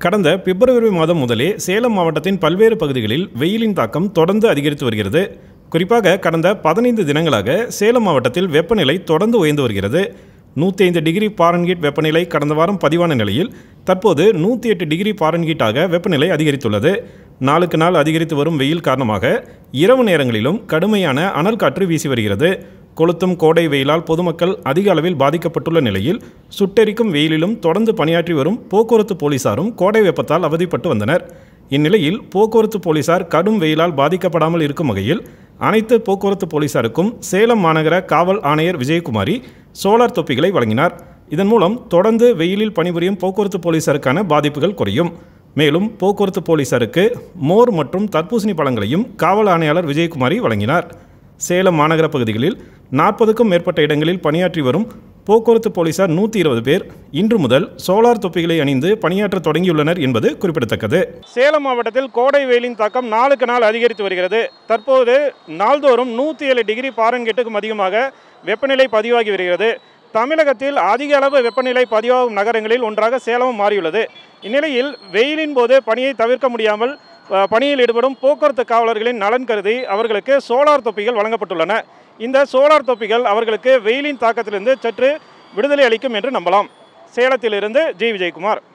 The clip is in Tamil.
கடந்த பிப்ரவரி மாதம் முதலே சேலம் மாவட்டத்தின் பல்வேறு பகுதிகளில் வெயிலின் தாக்கம் தொடர்ந்து அதிகரித்து வருகிறது. குறிப்பாக கடந்த 15 தினங்களாக சேலம் மாவட்டத்தில் வெப்பநிலை தொடர்ந்து உயர்ந்து வருகிறது. 105 டிகிரி ஃபாரன்ஹீட் வெப்பநிலை கடந்த வாரம் பதிவான நிலையில் தற்போது 108 டிகிரி ஃபாரன்ஹீட்டாக வெப்பநிலை அதிகரித்துள்ளது. நாளுக்கு நாள் அதிகரித்து வரும் வெயில் காரணமாக இரவு நேரங்களிலும் கடுமையான அனல் காற்று வீசி வருகிறது. கொளுத்தும் கோடை வெயிலால் பொதுமக்கள் அதிக அளவில் பாதிக்கப்பட்டுள்ள நிலையில் சுட்டெரிக்கும் வெயிலிலும் தொடர்ந்து பணியாற்றி வரும் போக்குவரத்து போலீசாரும் கோடை வெப்பத்தால் அவதிப்பட்டு வந்தனர். இந்நிலையில் போக்குவரத்து போலீசார் கடும் வெயிலால் பாதிக்கப்படாமல் இருக்கும் வகையில் அனைத்து போக்குவரத்து போலீசாருக்கும் சேலம் மாநகர காவல் ஆணையர் விஜயகுமாரி சோலார் தொப்பிகளை வழங்கினார். இதன் மூலம் தொடர்ந்து வெயிலில் பணிபுரியும் போக்குவரத்து போலீசாருக்கான பாதிப்புகள் குறையும். மேலும் போக்குவரத்து போலீசாருக்கு மோர் மற்றும் தர்பூசணி பழங்களையும் காவல் ஆணையாளர் விஜயகுமாரி வழங்கினார். சேலம் மாநகர பகுதிகளில் 40க்கும் மேற்பட்ட இடங்களில் பணியாற்றி வரும் போக்குவரத்து போலீசார் 120 பேர் இன்று முதல் சோலார் தொப்பிகளை அணிந்து பணியாற்ற தொடங்கியுள்ளனர் என்பது குறிப்பிடத்தக்கது. சேலம் மாவட்டத்தில் கோடை வெயிலின் தாக்கம் நாளுக்கு நாள் அதிகரித்து வருகிறது. தற்போது நாள்தோறும் 107 டிகிரி ஃபாரன்ஹீட்டுக்கும் அதிகமாக வெப்பநிலை பதிவாகி வருகிறது. தமிழகத்தில் அதிக அளவு வெப்பநிலை பதிவாகும் நகரங்களில் ஒன்றாக சேலமும் மாறியுள்ளது. இந்நிலையில் வெயிலின் போது பணியை தவிர்க்க முடியாமல் பணியில் ஈடுபடும் போக்குவரத்து காவலர்களின் நலன் கருதி அவர்களுக்கு சோலார் தொப்பிகள் வழங்கப்பட்டுள்ளன. இந்த சோலார் தொப்பிகள் அவர்களுக்கு வெயிலின் தாக்கத்திலிருந்து சற்று விடுதலை அளிக்கும் என்று நம்பலாம். சேலத்திலிருந்து ஜி. விஜயகுமார்.